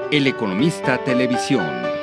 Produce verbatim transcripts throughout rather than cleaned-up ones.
El Economista Televisión.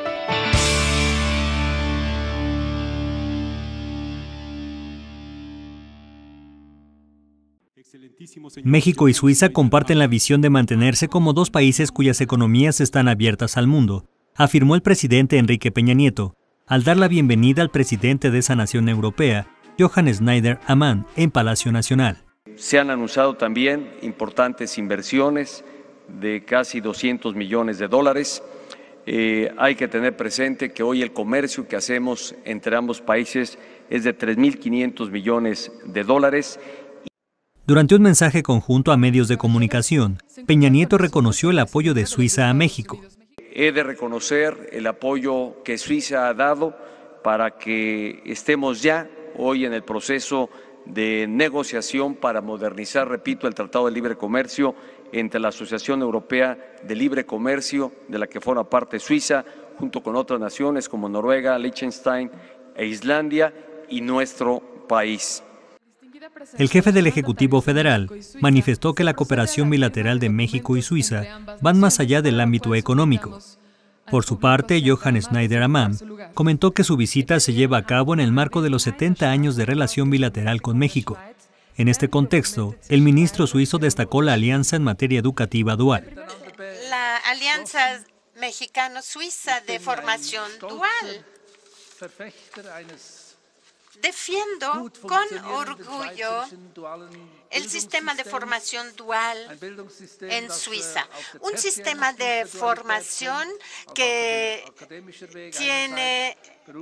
México y Suiza comparten la visión de mantenerse como dos países cuyas economías están abiertas al mundo, afirmó el presidente Enrique Peña Nieto, al dar la bienvenida al presidente de esa nación europea, Johann Schneider-Ammann, en Palacio Nacional. Se han anunciado también importantes inversiones de casi doscientos millones de dólares. Eh, hay que tener presente que hoy el comercio que hacemos entre ambos países es de tres mil quinientos millones de dólares. Durante un mensaje conjunto a medios de comunicación, Peña Nieto reconoció el apoyo de Suiza a México. He de reconocer el apoyo que Suiza ha dado para que estemos ya hoy en el proceso de negociación para modernizar, repito, el Tratado de Libre Comercio entre la Asociación Europea de Libre Comercio, de la que forma parte Suiza, junto con otras naciones como Noruega, Liechtenstein e Islandia y nuestro país. El jefe del Ejecutivo Federal manifestó que la cooperación bilateral de México y Suiza van más allá del ámbito económico. Por su parte, Johann Schneider-Ammann comentó que su visita se lleva a cabo en el marco de los setenta años de relación bilateral con México. En este contexto, el ministro suizo destacó la alianza en materia educativa dual. La alianza mexicano-suiza de formación dual. Defiendo con orgullo el sistema de formación dual en Suiza, un sistema de formación que tiene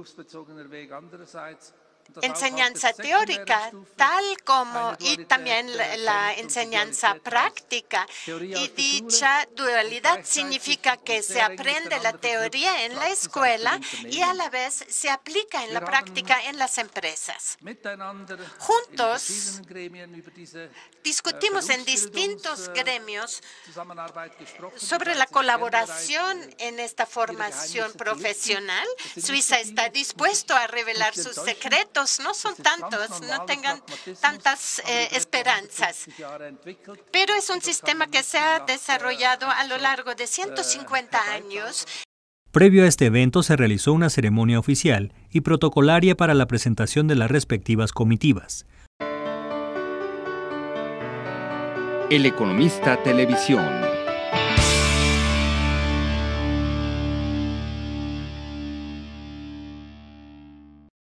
enseñanza teórica, tal como y también la, la enseñanza práctica. Y dicha dualidad significa que se aprende la teoría en la escuela y a la vez se aplica en la práctica en las empresas. Juntos discutimos en distintos gremios sobre la colaboración en esta formación profesional. Suiza está dispuesto a revelar sus secretos. No son tantos, no tengan tantas eh, esperanzas, pero es un sistema que se ha desarrollado a lo largo de ciento cincuenta años. Previo a este evento se realizó una ceremonia oficial y protocolaria para la presentación de las respectivas comitivas. El Economista Televisión.